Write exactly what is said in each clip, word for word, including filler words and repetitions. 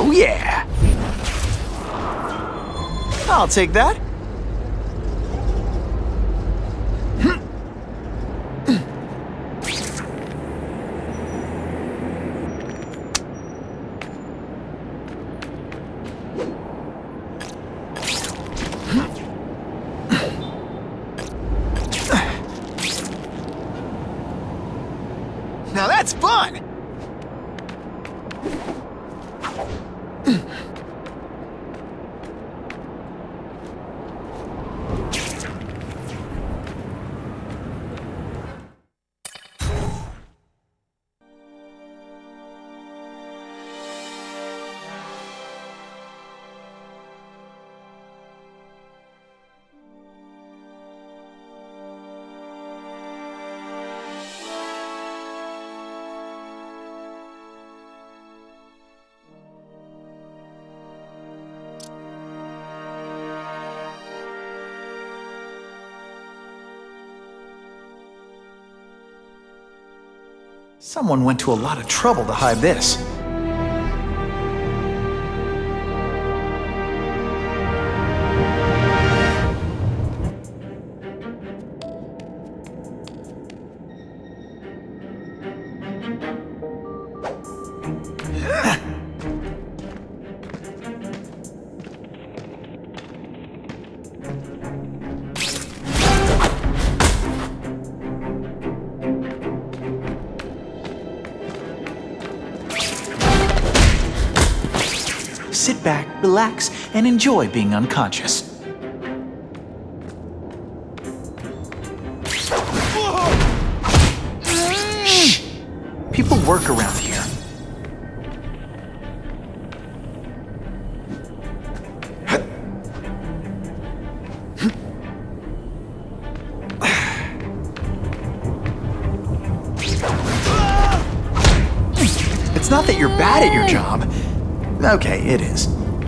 Oh yeah! I'll take that. Now that's fun! Someone went to a lot of trouble to hide this. Sit back, relax, and enjoy being unconscious. Shh! People work around here. It's not that you're bad at your job. Okay, it is.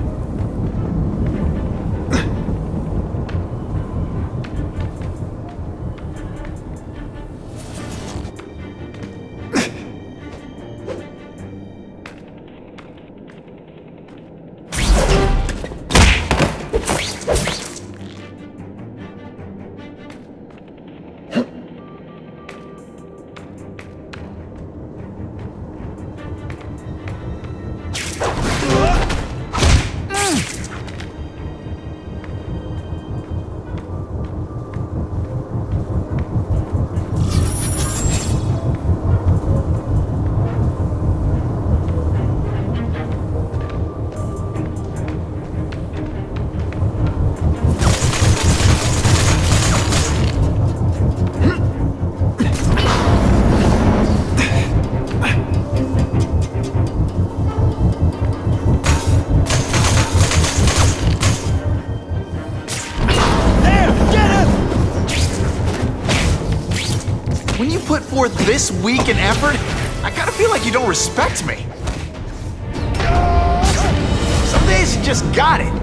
When you put forth this week and effort, I kinda feel like you don't respect me. Some days you just got it.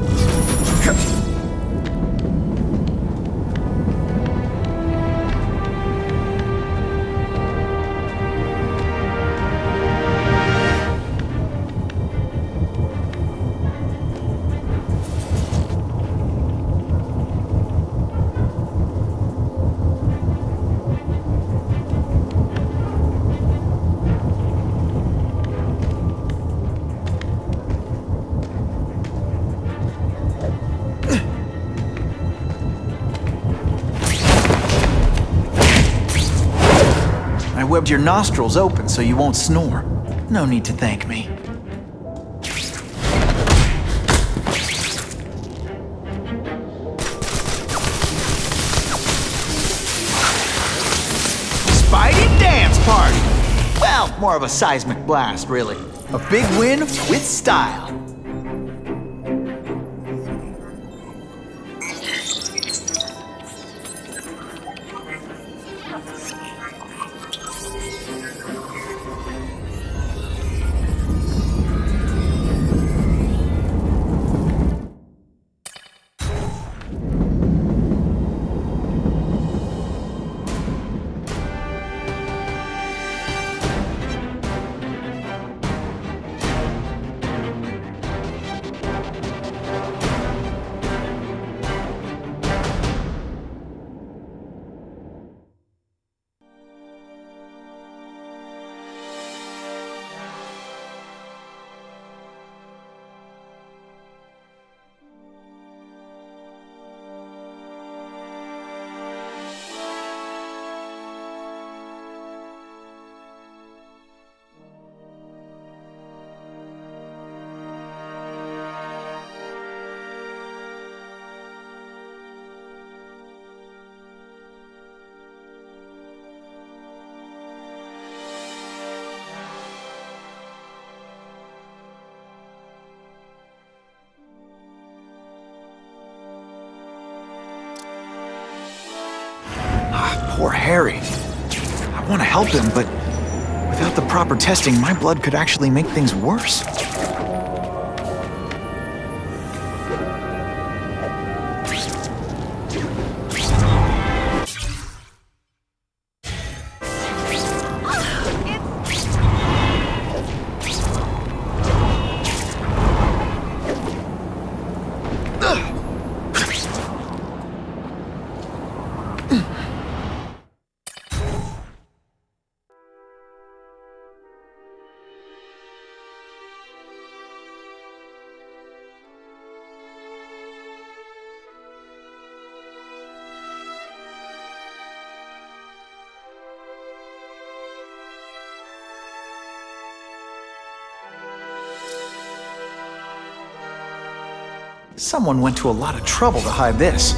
I webbed your nostrils open so you won't snore. No need to thank me. Spidey dance party! Well, more of a seismic blast, really. A big win with style. Poor Harry. I want to help him, but without the proper testing, my blood could actually make things worse. Someone went to a lot of trouble to hide this.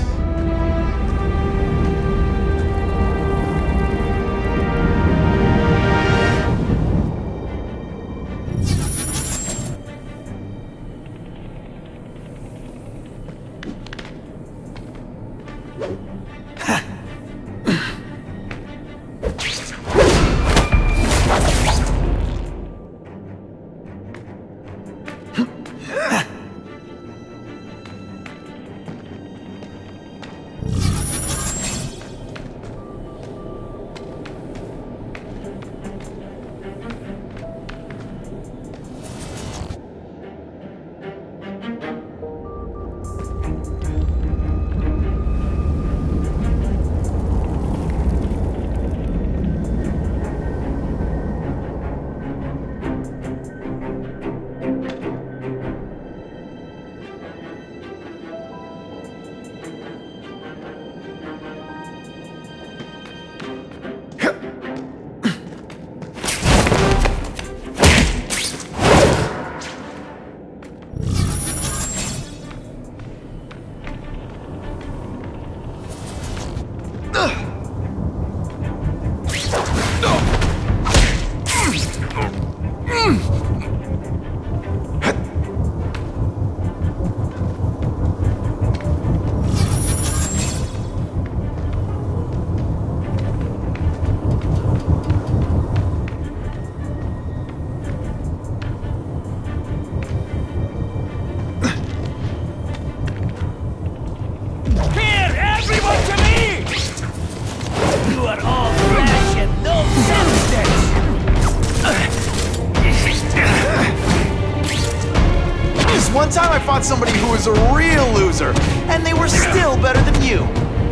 One time I fought somebody who was a real loser, and they were still better than you.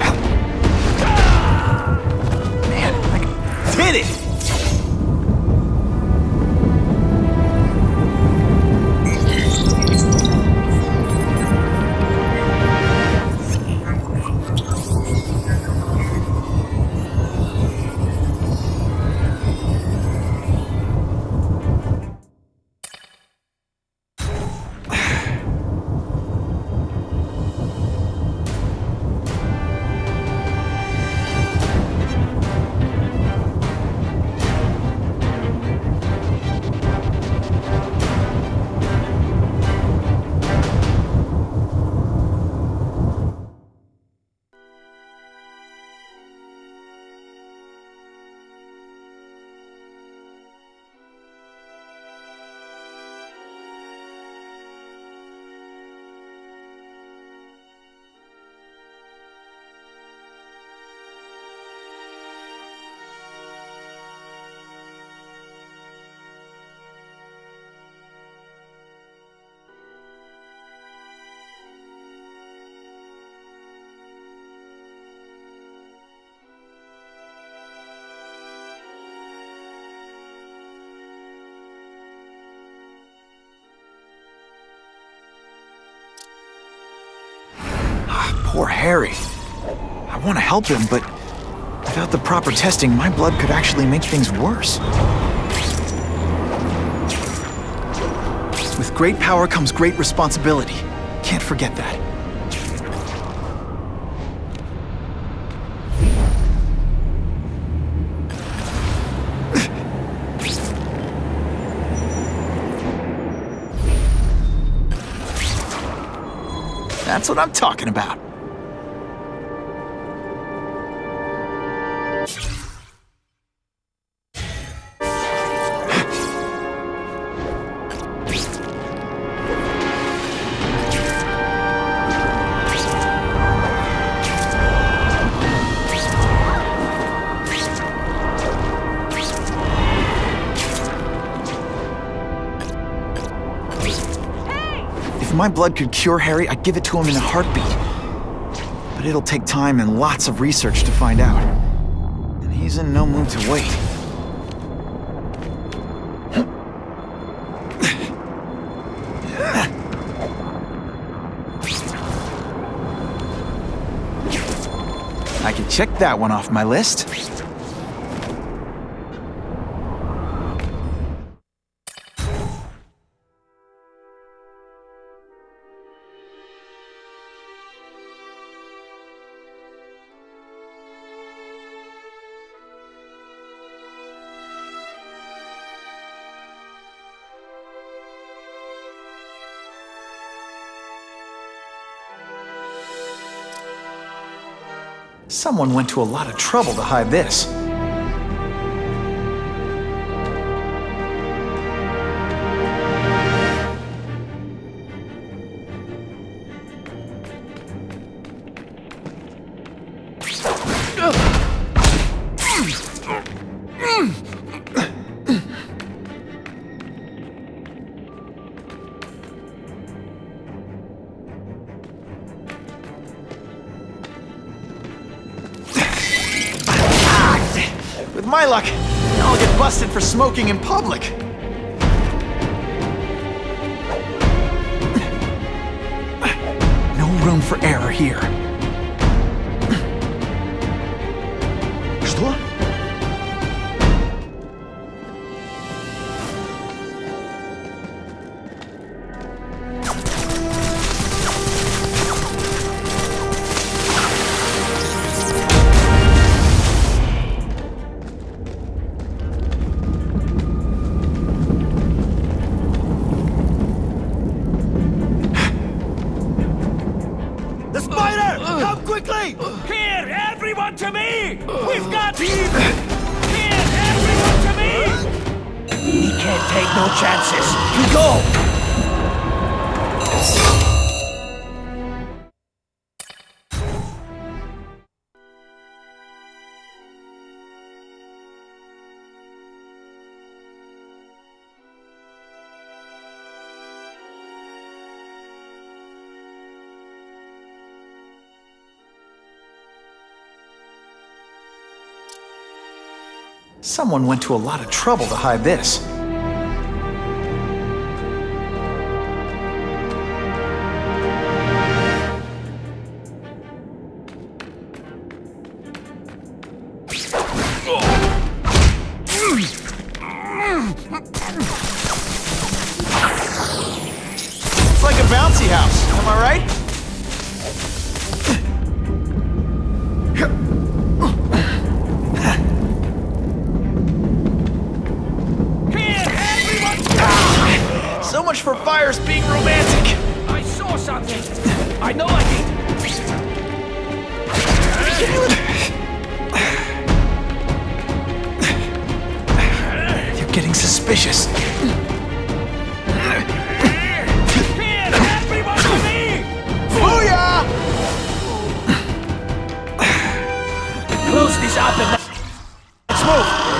Man, I did it! Poor Harry. I want to help him, but without the proper testing, my blood could actually make things worse. With great power comes great responsibility. Can't forget that. That's what I'm talking about. If my blood could cure Harry, I'd give it to him in a heartbeat. But it'll take time and lots of research to find out. And he's in no mood to wait. I can check that one off my list. Someone went to a lot of trouble to hide this. With my luck, I'll get busted for smoking in public. No room for error here. Что? Come quickly! Here, everyone to me! We've got him! Here, everyone to me! He can't take no chances. We go! Someone went to a lot of trouble to hide this. It's like a bouncy house, am I right? So much for fires being romantic! I saw something! I know I did! You're getting suspicious. Here, everyone to me! Booyah! Close this up and let's move!